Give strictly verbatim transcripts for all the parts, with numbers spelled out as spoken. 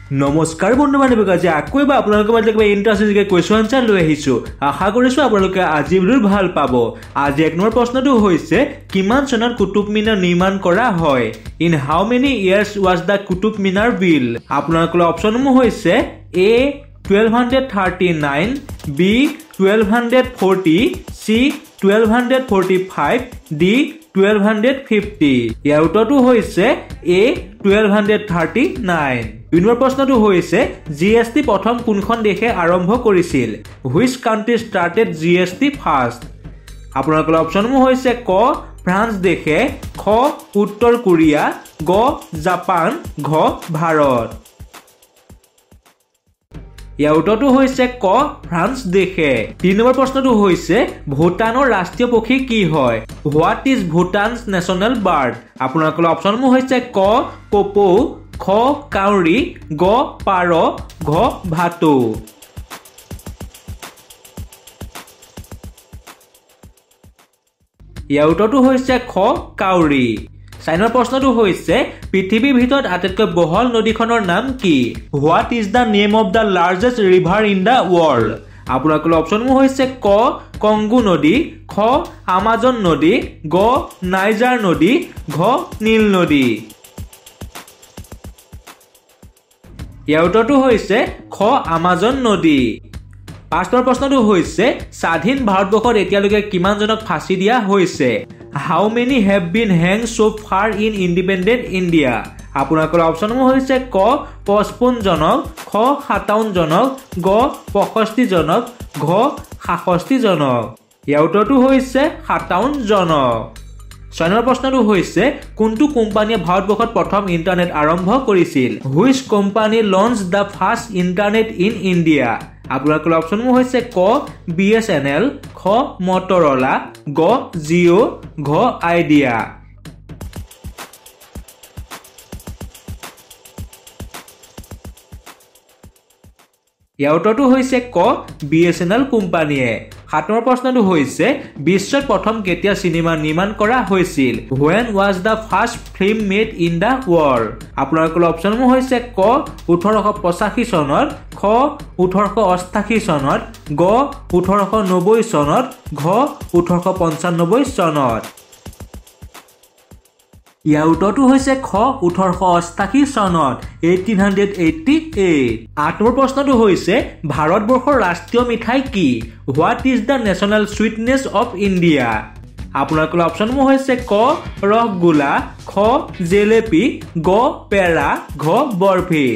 নমস্কাৰ বন্ধু বান্ধৱীক আজি আকৌ এবাৰ আপোনালোকৰ মাজত কিবা ইণ্টাৰেষ্টিং কুৱেশ্যন আনসাৰ লৈ আহিছোঁ। আশা কৰিছোঁ আপোনালোকে আজি ভিডিঅ' ভাল পাব। আজি এক নম্বৰ প্ৰশ্নটো হৈছে কিমান চনত কুতুব মিনাৰ নিৰ্মাণ কৰা হয়? In how many years was the Qutub Minar build? আপোনালোকৰ অপশ্যনসমূহ হৈছে A twelve thirty nine, B twelve forty, C twelve forty five, D twelve fifty. ইয়াৰ উত্তৰটো হৈছে এ টুৱেলভ থাৰ্টি নাইন। দুই নম্বৰ প্ৰশ্নটো হৈছে জি এছ টি প্ৰথম কোনখন দেশে আৰম্ভ কৰিছিল? Which country started G S T first? আপোনালোকৰ অপশ্যনসমূহ হৈছে ক ফ্ৰান্স দেশে, খ উত্তৰ কোৰিয়া, গ জাপান, ঘ ভাৰত। ইয়াৰ উত্তৰটো হৈছে ক ফ্ৰান্স দেশে। তিনি নম্বৰ প্ৰশ্নটো হৈছে ভূটানৰ ৰাষ্ট্ৰীয় পক্ষী কি হয়? What is Bhutan's national bird? আপোনালোকৰ অপশ্যনসমূহ হৈছে ক পপৌ, খ কাউৰী, গ পাৰ, ঘ ভাটৌ। ইয়াৰ উত্তৰটো হৈছে খ কাউৰী। চাৰি নম্বৰ প্ৰশ্নটো হৈছে পৃথিৱীৰ ভিতৰত আটাইতকৈ বহল নদীখনৰ নাম কি? What is the name of the largest river in the world? আপোনালোকৰ অপশ্যনসমূহ হৈছে ক কংগো নদী, খ আমাজন নদী, গ নাইজাৰ নদী, ঘ নীল নদী। ইয়াৰ উত্তৰটো হৈছে খ আমাজন নদী। পাঁচ নম্বৰ প্ৰশ্নটো হৈছে স্বাধীন ভাৰতবৰ্ষত এতিয়ালৈকে কিমানজনক ফাঁচি দিয়া হৈছে? How many have been hang so' far in independent India? আপোনালোকৰ অপশ্যনসমূহ হৈছে ক পঁচপন্ন জনক, খ সাতাৱন্ন জনক, গ পঁয়ষষ্ঠি জনক, ঘ সাতষষ্ঠি জনক। ইয়াৰ উত্তৰটো হৈছে সাতাৱন্ন জনক। ছয় নম্বৰ প্ৰশ্নটো হৈছে কোনটো কোম্পানীয়ে ভাৰতবৰ্ষত প্ৰথম ইণ্টাৰনেট আৰম্ভ কৰিছিল? Which company launch the first internet in India? আপোনালোকৰ অপশ্যনসমূহ হৈছে ক বি এছ এন এল, খ মটৰলা, গ জিঅ', ঘ আইডিয়া। ইয়াৰ উত্তৰটো হৈছে ক বি এছ এন এল কোম্পানীয়ে। সাত নম্বৰ প্ৰশ্নটো হৈছে বিশ্বত প্ৰথম কেতিয়া চিনেমা নিৰ্মাণ কৰা হৈছিল? When was the first film made in the world? আপোনালোকৰ অপশ্যনসমূহ হৈছে ক ওঠৰশ পঁচাশী চনত, খ ওঠৰশ অষ্টাশী চনত, গ ওঠৰশ নব্বৈ চনত, ঘ ওঠৰশ পঞ্চানব্বৈ চনত। ইয়াৰ উত্তৰটো হৈছে খ ওঠৰশ অষ্টাশী চনত, এইটিন হাণ্ড্ৰেড এইটটি এইট। আঠ নম্বৰ প্ৰশ্নটো হৈছে ভাৰতবৰ্ষৰ ৰাষ্ট্ৰীয় মিঠাই কি? What is the national sweetness of India? আপোনালোকৰ অপশ্যনসমূহ হৈছে ক ৰসগোল্লা, খ জেলেপি, গ পেৰা, ঘ বৰফি।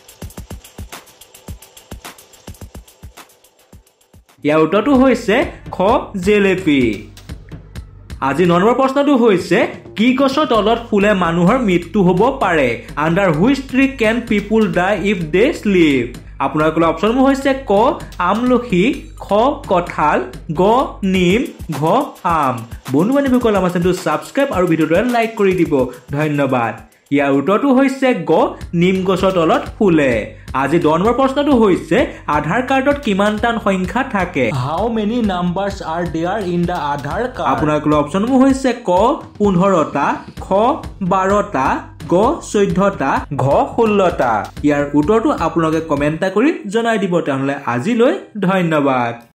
ইয়াৰ উত্তৰটো হৈছে খ জেলেপি। আজি ন নম্বৰ প্ৰশ্নটো হৈছে কি গছৰ তলত ফুলে মানুহৰ মৃত্যু হ'ব পাৰে? Under which tree can people die if they sleep? আপোনালোকৰ অপশ্যনসমূহ হৈছে ক আমলখি, খ কঁঠাল, গ নিম, ঘ আম। বন্ধু বান্ধৱীসকল আমাৰ চেনেলটো ছাবস্ক্ৰাইব আৰু ভিডিঅ'টো লাইক কৰি দিব। ধন্যবাদ। ইয়াৰ উত্তৰটো হৈছে গ নিম গছৰ তলত ফুলে। আজি দহ নম্বৰ প্ৰশ্নটো হৈছে আধাৰ কাৰ্ডত কিমানটা সংখ্যা থাকে? How many numbers are there in the Aadhaar card? আপোনালোকৰ অপশ্যনসমূহ হৈছে ক পোন্ধৰটা, খ বাৰটা, গ চৈধ্যটা, ঘ ষোল্লটা। ইয়াৰ উত্তৰটো আপোনালোকে কমেণ্ট কৰি জনাই দিব। তেনেহ'লে আজিলৈ ধন্যবাদ।